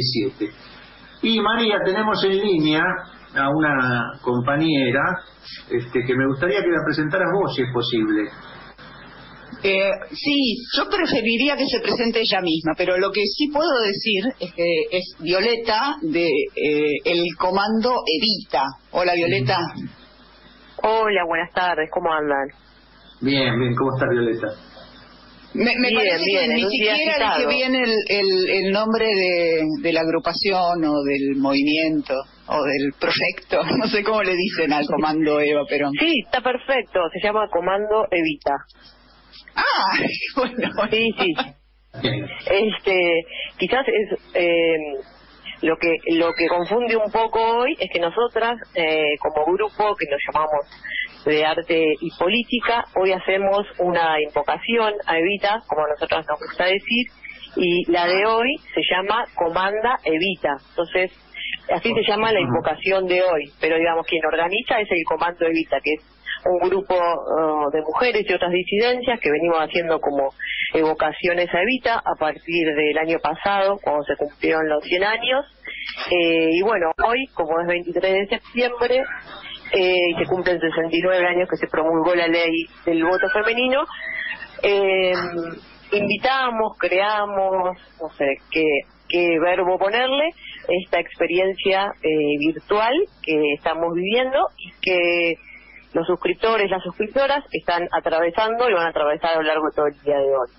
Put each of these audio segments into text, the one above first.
47. Y María, tenemos en línea a una compañera que me gustaría que la presentaras vos, si es posible. Sí, yo preferiría que se presente ella misma, pero lo que sí puedo decir es que es Violeta de el Comando Evita. Hola, Violeta. Hola, buenas tardes, ¿cómo andan? Bien, bien, ¿cómo está Violeta? Me bien, parece bien, que ni siquiera dije bien el nombre de la agrupación o del movimiento o del proyecto, no sé cómo le dicen al Comando Eva Perón. Sí, está perfecto, se llama Comando Evita. Ah, bueno. Sí, sí. Quizás es lo que confunde un poco hoy es que nosotras, como grupo que nos llamamos de arte y política, hoy hacemos una invocación a Evita, como a nosotros nos gusta decir, y la de hoy se llama Comanda Evita. Entonces, así se llama la invocación de hoy, pero digamos quien organiza es el Comando Evita, que es un grupo de mujeres y otras disidencias que venimos haciendo como evocaciones a Evita a partir del año pasado, cuando se cumplieron los 100 años. Y bueno, hoy, como es 23 de septiembre, y se cumplen 69 años que se promulgó la ley del voto femenino, invitamos, creamos, no sé qué verbo ponerle, esta experiencia virtual que estamos viviendo y que los suscriptores, las suscriptoras están atravesando y van a atravesar a lo largo de todo el día de hoy.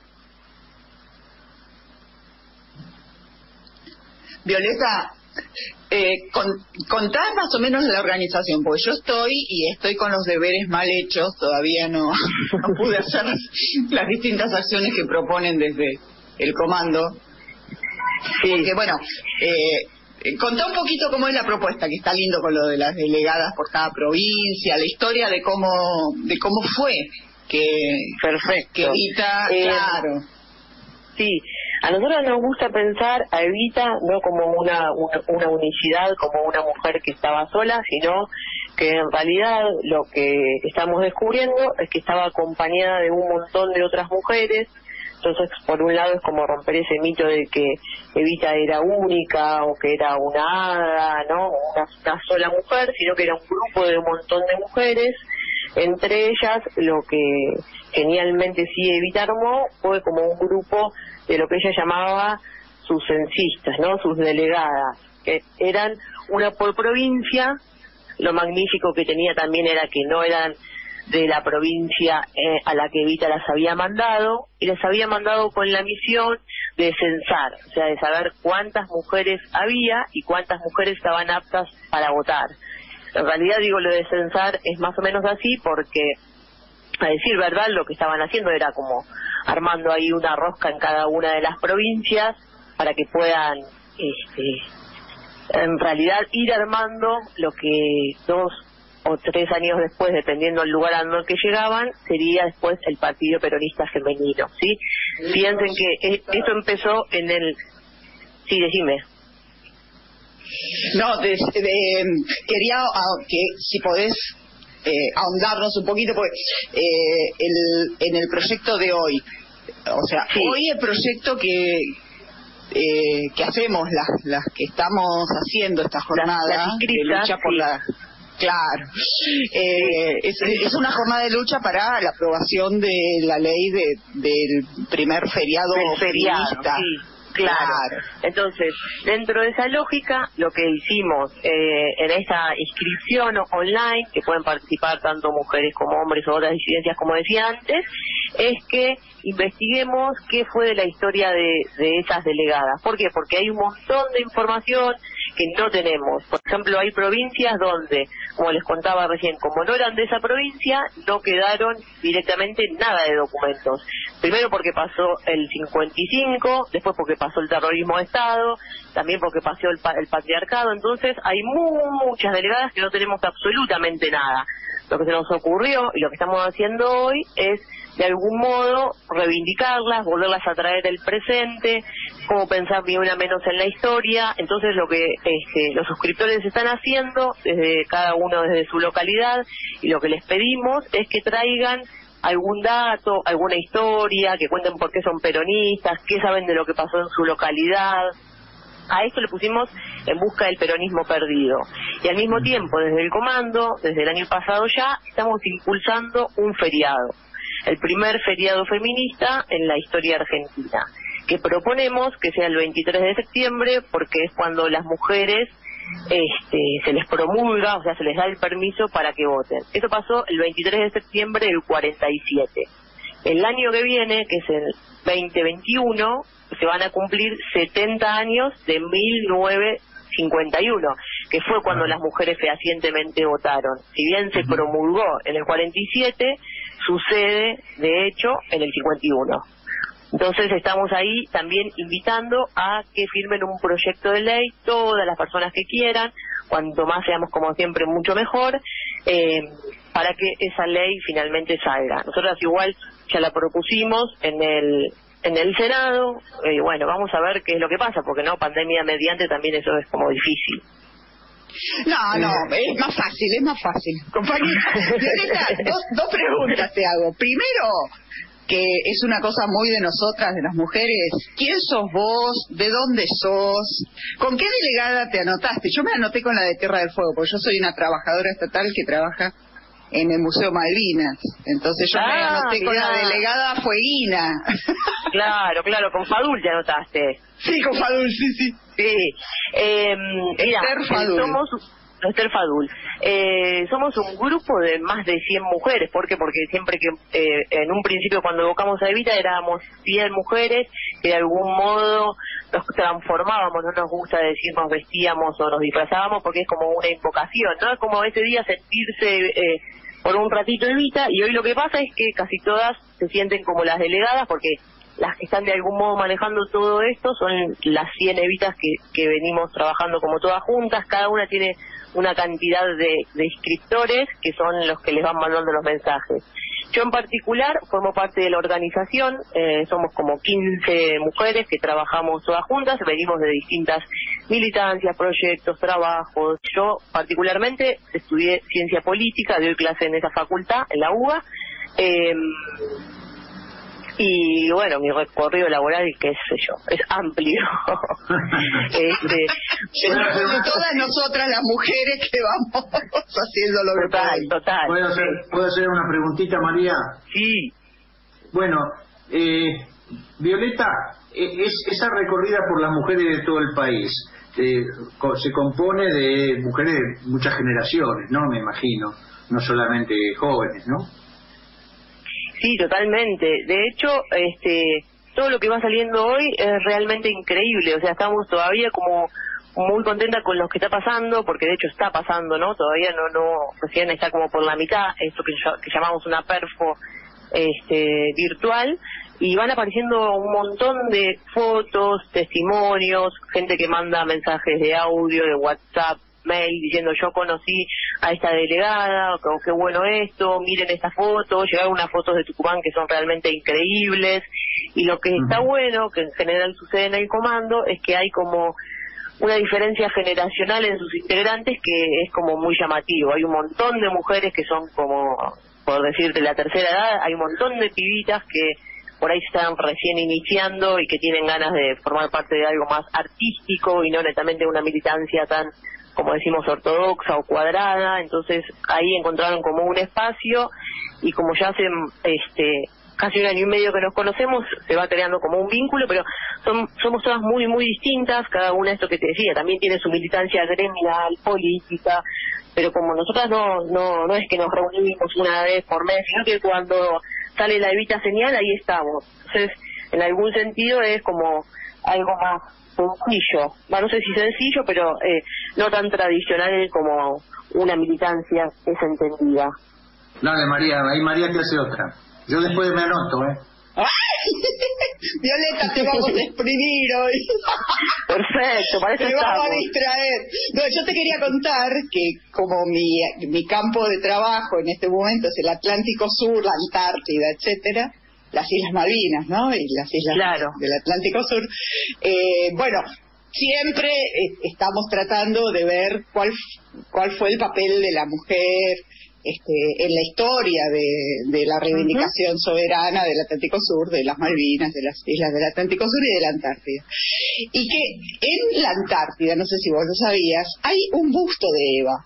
Violeta, contá más o menos de la organización, porque yo estoy con los deberes mal hechos, todavía no pude hacer las distintas acciones que proponen desde el comando. Sí. Porque bueno, contá un poquito cómo es la propuesta, que está lindo con lo de las delegadas por cada provincia, la historia de cómo fue que perfecto, que Evita, claro. Sí, a nosotros nos gusta pensar a Evita no como una unicidad, como una mujer que estaba sola, sino que en realidad lo que estamos descubriendo es que estaba acompañada de un montón de otras mujeres. Entonces, por un lado es como romper ese mito de que Evita era única o que era una hada, ¿no? Una sola mujer, sino que era un grupo de un montón de mujeres. Entre ellas, lo que genialmente sí Evita armó fue como un grupo de lo que ella llamaba sus censistas, ¿no? Sus delegadas, que eran una por provincia. Lo magnífico que tenía también era que no eran de la provincia a la que Evita las había mandado, y las había mandado con la misión de censar, o sea, de saber cuántas mujeres había y cuántas mujeres estaban aptas para votar. En realidad, digo, lo de censar es más o menos así porque, a decir verdad, lo que estaban haciendo era como armando ahí una rosca en cada una de las provincias para que puedan en realidad ir armando lo que 2 o 3 años después, dependiendo del lugar al que llegaban, sería después el Partido Peronista Femenino, ¿sí? Piensen que esto empezó en el... Sí, decime. No, quería que si podés ahondarnos un poquito, porque en el proyecto de hoy, o sea, sí. Hoy el proyecto que hacemos, las que estamos haciendo esta jornada de lucha por la... Claro, es una jornada de lucha para la aprobación de la ley del primer feriado feminista. Sí. Claro. Entonces, dentro de esa lógica, lo que hicimos en esta inscripción online, que pueden participar tanto mujeres como hombres o otras disidencias, como decía antes, es que investiguemos qué fue de la historia de esas delegadas. ¿Por qué? Porque hay un montón de información que no tenemos. Por ejemplo, hay provincias donde, como les contaba recién, como no eran de esa provincia, no quedaron directamente nada de documentos. Primero porque pasó el 55, después porque pasó el terrorismo de Estado, también porque pasó el patriarcado. Entonces hay muchas delegadas que no tenemos absolutamente nada. Lo que se nos ocurrió y lo que estamos haciendo hoy es de algún modo reivindicarlas, volverlas a traer al presente, como pensar ni una menos en la historia. Entonces lo que los suscriptores están haciendo, desde cada uno desde su localidad, y lo que les pedimos es que traigan algún dato, alguna historia, que cuenten por qué son peronistas, qué saben de lo que pasó en su localidad. A esto le pusimos En busca del peronismo perdido. Y al mismo tiempo, desde el comando, desde el año pasado ya, estamos impulsando un feriado. El primer feriado feminista en la historia argentina, que proponemos que sea el 23 de septiembre, porque es cuando las mujeres se les promulga, o sea, se les da el permiso para que voten. Eso pasó el 23 de septiembre del 47. El año que viene, que es el 2021, se van a cumplir 70 años de 1951, que fue cuando las mujeres fehacientemente votaron. Si bien se promulgó en el 47, sucede, de hecho, en el 51. Entonces estamos ahí también invitando a que firmen un proyecto de ley todas las personas que quieran, cuanto más seamos como siempre mucho mejor, para que esa ley finalmente salga. Nosotras igual ya la propusimos en el Senado, bueno, vamos a ver qué es lo que pasa, porque no, pandemia mediante también eso es como difícil. No, es más fácil. Compañera, dos preguntas te hago. Primero, que es una cosa muy de nosotras, de las mujeres. ¿Quién sos vos? ¿De dónde sos? ¿Con qué delegada te anotaste? Yo me anoté con la de Tierra del Fuego, porque yo soy una trabajadora estatal que trabaja en el Museo Malvinas. Entonces yo me anoté con la delegada fueguina. Claro, con Fadul te anotaste. Sí, con Fadul, sí. Esther Fadul. Esther Fadul. Somos un grupo de más de 100 mujeres. ¿Por qué? Porque siempre que en un principio cuando evocamos a Evita éramos 100 mujeres que de algún modo nos transformábamos. No nos gusta decir nos vestíamos o nos disfrazábamos porque es como una invocación, ¿no? Es como ese día sentirse por un ratito Evita, y hoy lo que pasa es que casi todas se sienten como las delegadas, porque las que están de algún modo manejando todo esto son las 100 Evitas que venimos trabajando como todas juntas. Cada una tiene una cantidad de inscriptores que son los que les van mandando los mensajes. Yo en particular formo parte de la organización, somos como 15 mujeres que trabajamos todas juntas, venimos de distintas militancias, proyectos, trabajos. Yo particularmente estudié ciencia política, doy clase en esa facultad, en la UBA, y bueno, mi recorrido laboral, qué sé yo, es amplio. Todas nosotras las mujeres que vamos haciendo lo que podemos. Total. ¿Puedo hacer una preguntita, María? Sí. Bueno, Violeta, esa recorrida por las mujeres de todo el país se compone de mujeres de muchas generaciones, ¿no? Me imagino, no solamente jóvenes, ¿no? Sí, totalmente. De hecho, todo lo que va saliendo hoy es realmente increíble. O sea, estamos todavía como muy contentas con lo que está pasando, porque de hecho está pasando, ¿no? Todavía recién está como por la mitad, esto que llamamos una perfo virtual, y van apareciendo un montón de fotos, testimonios, gente que manda mensajes de audio, de WhatsApp, mail, diciendo yo conocí a esta delegada, qué bueno esto, miren esta foto. Llegaron unas fotos de Tucumán que son realmente increíbles, y lo que está bueno, que en general sucede en el comando, es que hay como una diferencia generacional en sus integrantes que es como muy llamativo. Hay un montón de mujeres que son como, por decirte, la tercera edad, hay un montón de pibitas que por ahí se están recién iniciando y que tienen ganas de formar parte de algo más artístico y no netamente una militancia tan, como decimos, ortodoxa o cuadrada. Entonces ahí encontraron como un espacio, y como ya hace casi un año y medio que nos conocemos, se va creando como un vínculo, pero somos todas muy muy distintas. Cada una, esto que te decía, también tiene su militancia gremial, política, pero como nosotras no es que nos reunimos una vez por mes, sino que cuando sale la Evita señal, ahí estamos. Entonces, en algún sentido es como algo más sencillo, no sé si sencillo, pero no tan tradicional como una militancia es entendida. Dale, María, ahí María te hace otra. Yo después me anoto, ¡Ay! Violeta, te vamos a exprimir hoy. Perfecto, parece que te vamos a distraer. No, yo te quería contar que como mi campo de trabajo en este momento es el Atlántico Sur, la Antártida, etcétera, las Islas Malvinas, ¿no? Y las islas del Atlántico Sur. Bueno, siempre estamos tratando de ver cuál fue el papel de la mujer en la historia de la reivindicación soberana del Atlántico Sur, de las Malvinas, de las islas del Atlántico Sur y de la Antártida. Y que en la Antártida, no sé si vos lo sabías, hay un busto de Eva.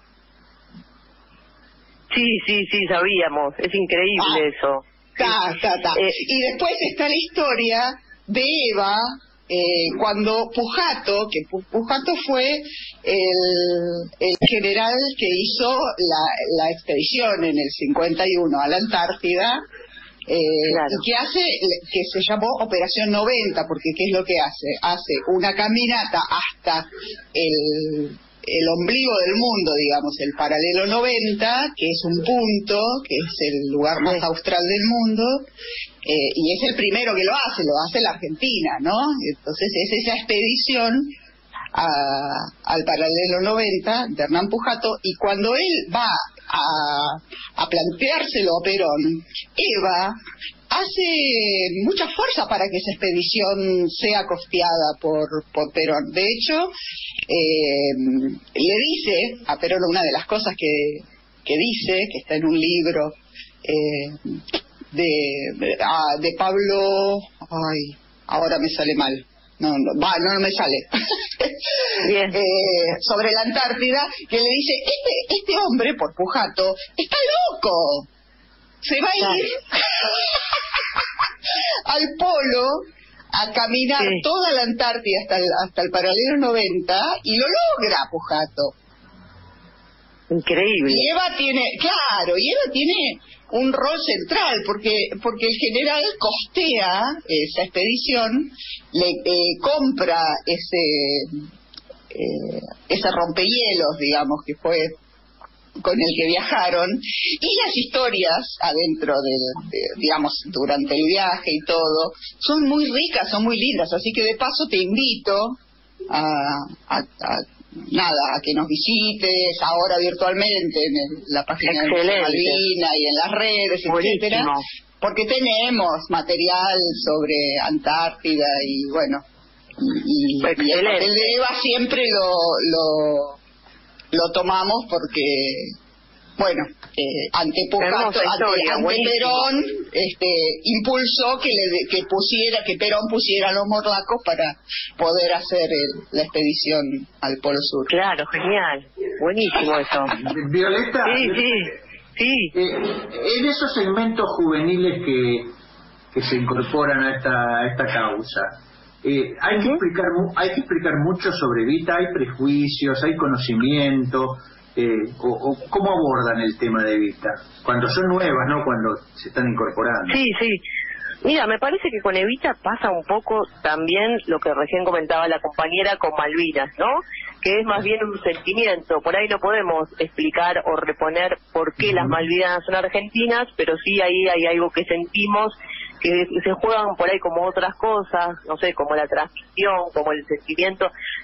Sí, sabíamos. Es increíble eso. Y después está la historia de Eva, cuando Pujato, que Pujato fue el general que hizo la expedición en el 51 a la Antártida, claro. y que se llamó Operación 90, porque ¿qué es lo que hace? Hace una caminata hasta el ombligo del mundo, digamos, el paralelo 90, que es un punto, que es el lugar más austral del mundo, y es el primero que lo hace la Argentina, ¿no? Entonces es esa expedición al paralelo 90 de Hernán Pujato, y cuando él va a planteárselo a Perón, Eva hace mucha fuerza para que esa expedición sea costeada por Perón. De hecho, le dice a Perón una de las cosas que dice, que está en un libro de Pablo, ahora me sale mal, no me sale. Bien. Sobre la Antártida, que le dice, este hombre, por Pujato, está loco, se va a ir al polo a caminar toda la Antártida hasta el paralelo 90, y lo logra Pujato. Increíble. Y Eva tiene un rol central, porque el general costea esa expedición, le compra ese rompehielos, digamos, que fue con el que viajaron, y las historias adentro digamos, durante el viaje y todo, son muy ricas, son muy lindas, así que de paso te invito a que nos visites ahora virtualmente en la página de Malvina y en las redes, etcétera, porque tenemos material sobre Antártida y bueno, y el papel de Eva siempre lo tomamos porque, bueno, ante Perón impulsó que Perón pusiera a los morlacos para poder hacer la expedición al Polo Sur. Claro, genial, buenísimo eso. Violeta, sí. En esos segmentos juveniles que se incorporan a esta causa, hay que explicar mucho sobre Evita. Hay prejuicios, hay conocimiento, o cómo abordan el tema de Evita cuando son nuevas, no cuando se están incorporando. Sí. Mira, me parece que con Evita pasa un poco también lo que recién comentaba la compañera con Malvinas, ¿no? Que es más bien un sentimiento. Por ahí no podemos explicar o reponer por qué las Malvinas son argentinas, pero sí ahí hay algo que sentimos, que se juegan por ahí como otras cosas, no sé, como la transmisión, como el sentimiento,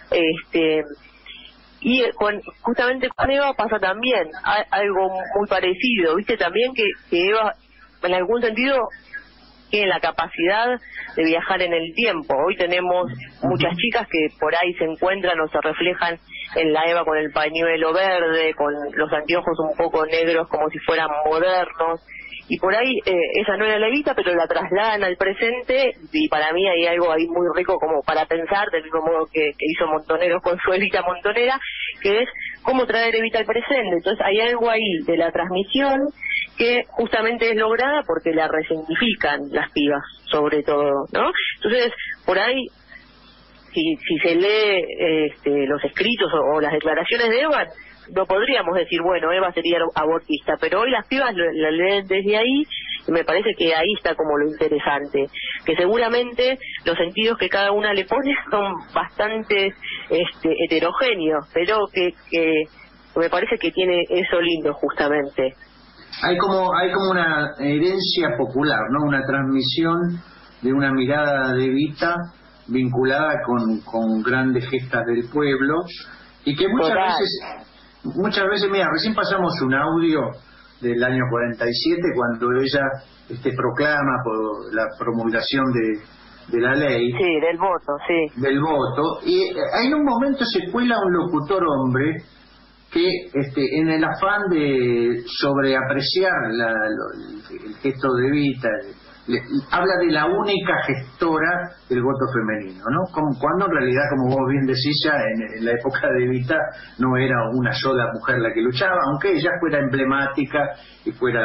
y justamente con Eva pasa también algo muy parecido, viste también que Eva en algún sentido tiene la capacidad de viajar en el tiempo. Hoy tenemos muchas chicas que por ahí se encuentran o se reflejan en la Eva con el pañuelo verde, con los anteojos un poco negros como si fueran modernos, y por ahí esa no era la Evita, pero la trasladan al presente, y para mí hay algo ahí muy rico como para pensar, del mismo modo que hizo Montoneros con su Evita montonera, que es cómo traer Evita al presente. Entonces hay algo ahí de la transmisión que justamente es lograda porque la resignifican las pibas, sobre todo, ¿no? Entonces, por ahí, si se lee los escritos o las declaraciones de Eva, no podríamos decir, bueno, Eva sería abortista, pero hoy las pibas la leen desde ahí, y me parece que ahí está como lo interesante, que seguramente los sentidos que cada una le pone son bastante heterogéneos, pero que me parece que tiene eso lindo justamente. Hay como una herencia popular, ¿no? Una transmisión de una mirada de Evita vinculada con grandes gestas del pueblo, y que muchas veces, mira, recién pasamos un audio del año 47 cuando ella proclama por la promulgación de la ley. Sí, del voto, sí. Del voto, y en un momento se cuela un locutor hombre que en el afán de sobreapreciar el gesto de Evita, habla de la única gestora del voto femenino, ¿no? Cuando en realidad, como vos bien decís, ya en la época de Evita no era una sola mujer la que luchaba, aunque ella fuera emblemática y fuera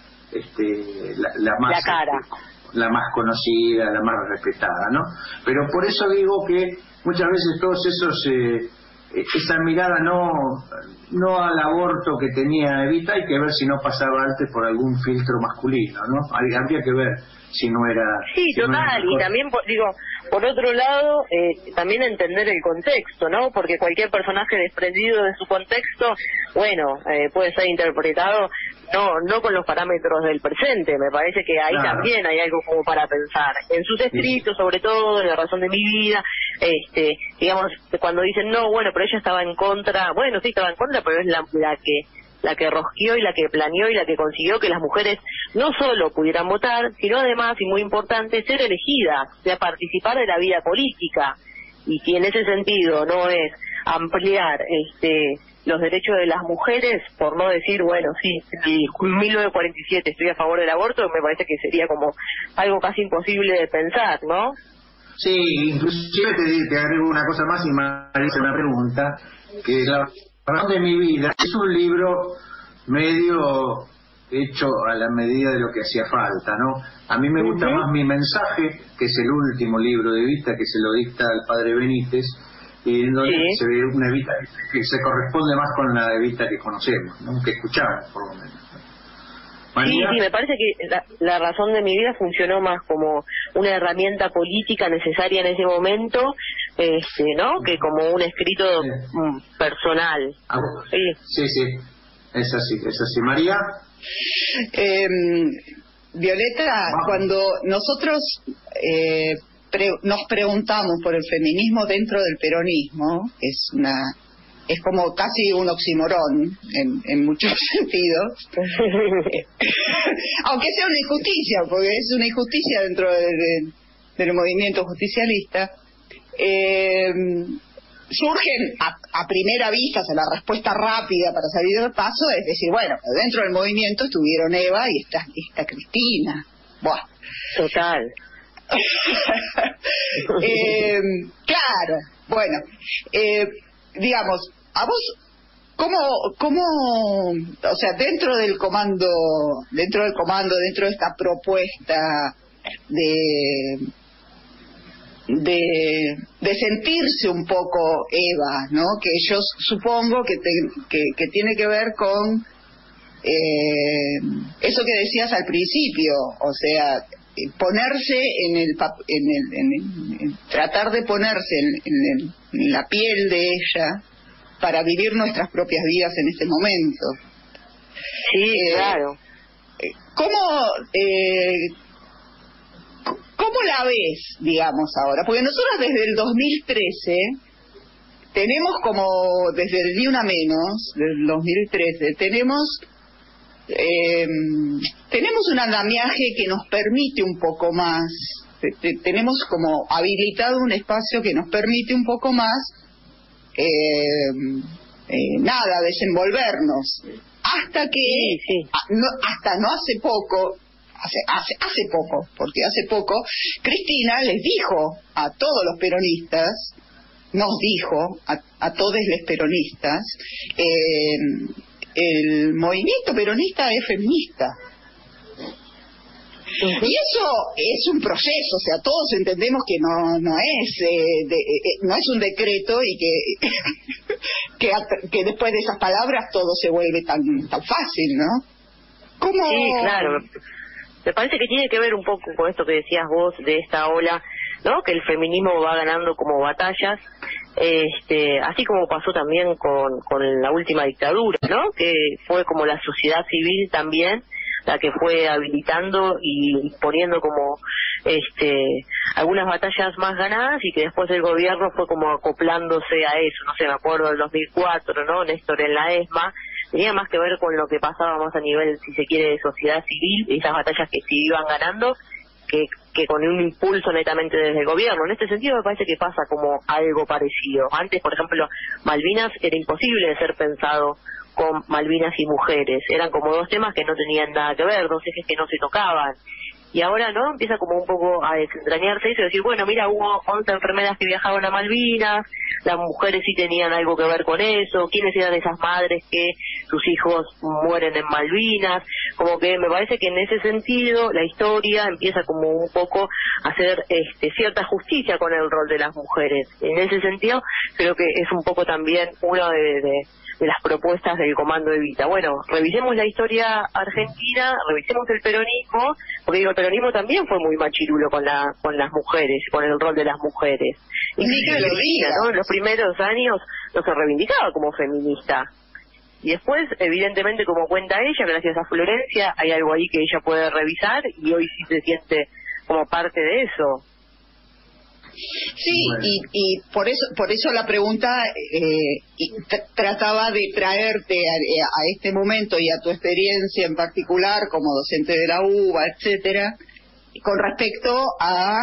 la más... La cara. La más conocida, la más respetada, ¿no? Pero por eso digo que muchas veces todos esos... esa mirada no al aborto que tenía Evita, hay que ver si no pasaba antes por algún filtro masculino, ¿no? Habría que ver si no era... Sí, si total, no era y también, por otro lado, también entender el contexto, ¿no? Porque cualquier personaje desprendido de su contexto, bueno, puede ser interpretado no con los parámetros del presente. Me parece que ahí también hay algo como para pensar. En sus escritos, sobre todo, en La razón de mi vida, digamos, cuando dicen, no, bueno, pero ella estaba en contra, bueno, sí estaba en contra, pero es la que rosqueó y la que planeó y la que consiguió que las mujeres no solo pudieran votar, sino además, y muy importante, ser elegidas, o sea, participar de la vida política. Y si en ese sentido no es ampliar los derechos de las mujeres, por no decir, bueno, sí, en 1947 estoy a favor del aborto, me parece que sería como algo casi imposible de pensar, ¿no? Sí, inclusive te agrego una cosa más y me hice una pregunta, que La razón de mi vida es un libro medio hecho a la medida de lo que hacía falta, ¿no? A mí me gusta más Mi mensaje, que es el último libro de Evita, que se lo dicta al padre Benítez, y en donde se ve una Evita que se corresponde más con la Evita que conocemos, ¿no? Que escuchamos, por lo menos. Sí, me parece que la razón de mi vida funcionó más como una herramienta política necesaria en ese momento, ¿no? Que como un escrito personal. Sí, es así. María. Violeta, cuando nosotros nos preguntamos por el feminismo dentro del peronismo, es como casi un oxímoron en muchos sentidos, aunque sea una injusticia, porque es una injusticia dentro del movimiento justicialista. Surgen a primera vista, la respuesta rápida para salir del paso es decir, bueno, dentro del movimiento estuvieron Eva y está Cristina. Buah. Total. Claro, bueno, digamos, a vos, ¿cómo, o sea, dentro del comando, dentro de esta propuesta de sentirse un poco Eva, ¿no? Que yo supongo que tiene que ver con eso que decías al principio, o sea, ponerse tratar de ponerse en la piel de ella para vivir nuestras propias vidas en este momento. Sí, claro. ¿Cómo la ves, digamos, ahora? Porque nosotros desde el 2013 tenemos como, desde el Ni Una Menos, desde el 2013, tenemos un andamiaje que nos permite un poco más, tenemos como habilitado un espacio que nos permite un poco más, desenvolvernos, hasta que, hasta no hace poco, hace poco, porque hace poco Cristina les dijo a todos los peronistas, nos dijo a todos los peronistas, el movimiento peronista es feminista. Y eso es un proceso, o sea, todos entendemos que no es un decreto y que después de esas palabras todo se vuelve tan fácil, ¿no? ¿Cómo? Sí, claro. Me parece que tiene que ver un poco con esto que decías vos de esta ola, ¿no? Que el feminismo va ganando como batallas, así como pasó también con la última dictadura, ¿no? Que fue como la sociedad civil también la que fue habilitando y poniendo como algunas batallas más ganadas y que después el gobierno fue como acoplándose a eso. No sé, me acuerdo del 2004, ¿no? Néstor en la ESMA, tenía más que ver con lo que pasaba más a nivel, si se quiere, de sociedad civil, esas batallas que se iban ganando, que con un impulso netamente desde el gobierno. En este sentido me parece que pasa como algo parecido. Antes, por ejemplo, Malvinas era imposible de ser pensado con Malvinas y mujeres. Eran como dos temas que no tenían nada que ver, dos ejes que no se tocaban. Y ahora, ¿no? Empieza como un poco a desentrañarse eso, decir, bueno, mira, hubo 11 enfermeras que viajaban a Malvinas, las mujeres sí tenían algo que ver con eso, quiénes eran esas madres que sus hijos mueren en Malvinas, como que me parece que en ese sentido la historia empieza como un poco a hacer cierta justicia con el rol de las mujeres. En ese sentido, creo que es un poco también uno de las propuestas del Comando Evita. Bueno, revisemos la historia argentina, revisemos el peronismo, porque digo, el peronismo también fue muy machirulo con las mujeres, con el rol de las mujeres. Inclusive Cristina, ¿no? En los primeros años no se reivindicaba como feminista. Y después, evidentemente, como cuenta ella, gracias a Florencia, hay algo ahí que ella puede revisar y hoy sí se siente como parte de eso. Sí, y por eso la pregunta trataba de traerte a este momento y a tu experiencia en particular como docente de la UBA, etcétera, con respecto a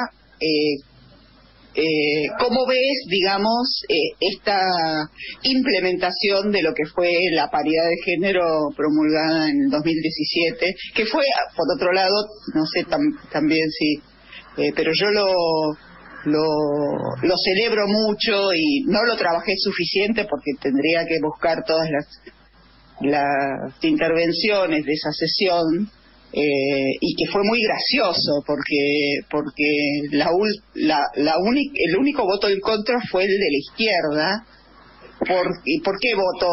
cómo ves, digamos, esta implementación de lo que fue la paridad de género promulgada en el 2017, que fue, por otro lado, no sé también si, pero yo lo celebro mucho y no lo trabajé suficiente porque tendría que buscar todas las intervenciones de esa sesión, y que fue muy gracioso porque el único voto en contra fue el de la izquierda. ¿Y por qué votó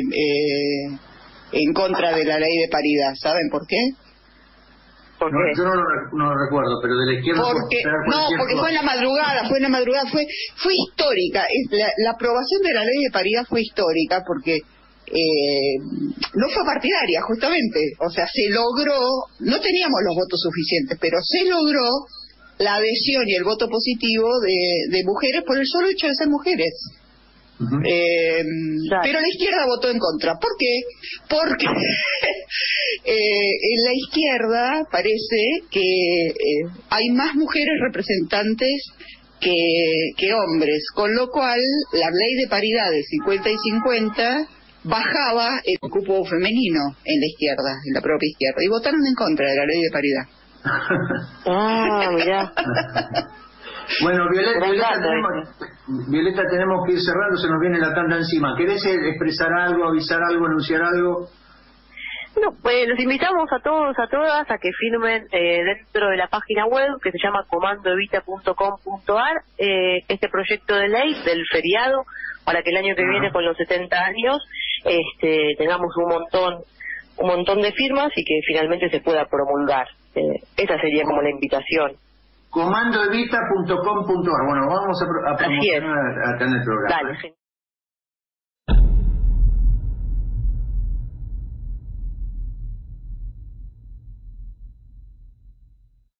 en contra de la ley de paridad? ¿Saben por qué? No, yo no lo recuerdo, pero de la izquierda... Porque fue en la madrugada, fue histórica. La aprobación de la ley de paridad fue histórica porque no fue partidaria, justamente. O sea, se logró, no teníamos los votos suficientes, pero se logró la adhesión y el voto positivo de mujeres por el solo hecho de ser mujeres. Uh-huh. Pero la izquierda votó en contra. ¿Por qué? Porque en la izquierda parece que hay más mujeres representantes que hombres, con lo cual la ley de paridad de 50 y 50 bajaba el cupo femenino en la izquierda, en la propia izquierda, y votaron en contra de la ley de paridad. Mirá. Bueno, Violeta, tenemos que ir cerrando, se nos viene la tanda encima. ¿Querés expresar algo, avisar algo, anunciar algo? No, pues los invitamos a todos, a todas, a que firmen dentro de la página web que se llama comandoevita.com.ar este proyecto de ley del feriado para que el año que viene, con los 70 años, tengamos un montón de firmas y que finalmente se pueda promulgar. Esa sería como la invitación. Comandoevita.com.ar. Bueno, vamos a promocionar acá en el programa. Dale.